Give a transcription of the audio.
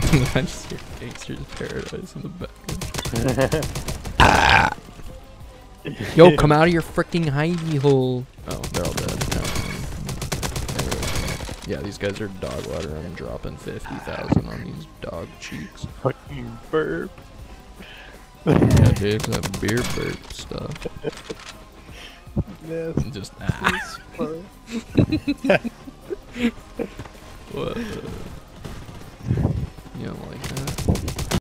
I just hear Gangster's Paradise in the back. Yo, come out of your freaking hidey hole. Oh, they're all dead. No. Yeah, these guys are dog water. I'm dropping 50,000 on these dog cheeks. Fucking burp. Yeah, dude, that beer burp stuff. Yes. Just What? You don't like that?